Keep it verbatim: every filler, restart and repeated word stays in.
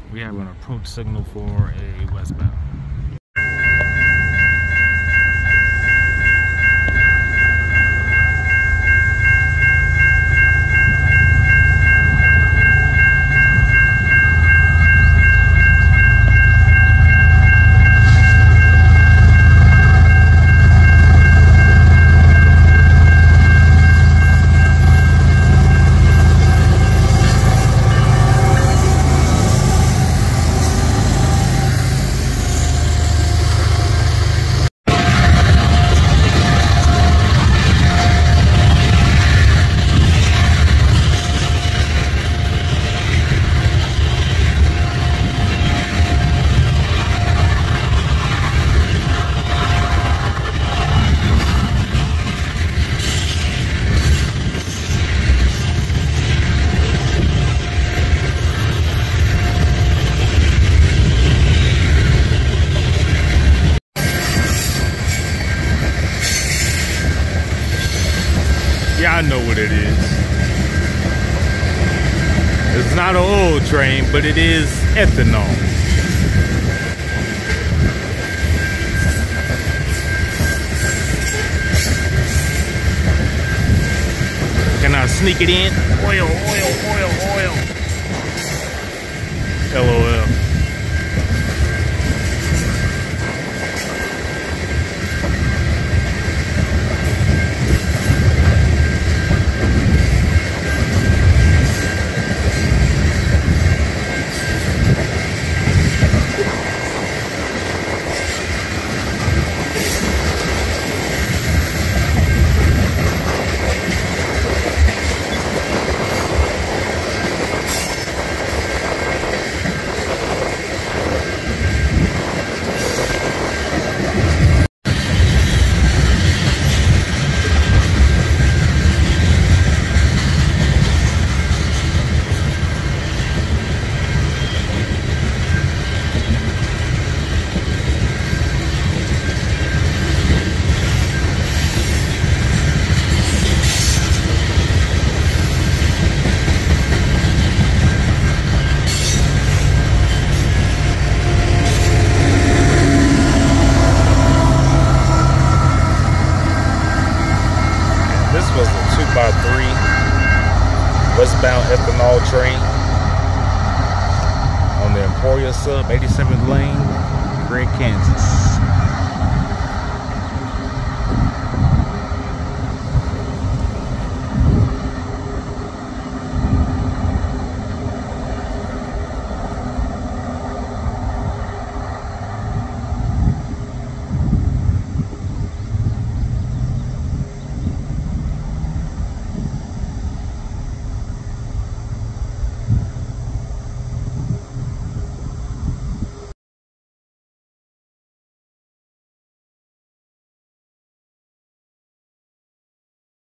We have an approach signal for a westbound. Yeah, I know what it is. It's not an oil train, but it is ethanol. Can I sneak it in? Oil, oil, oil, oil. L O L. This was a two by three westbound ethanol train on the Emporia sub, eighty-seventh lane, Gregg, Kansas.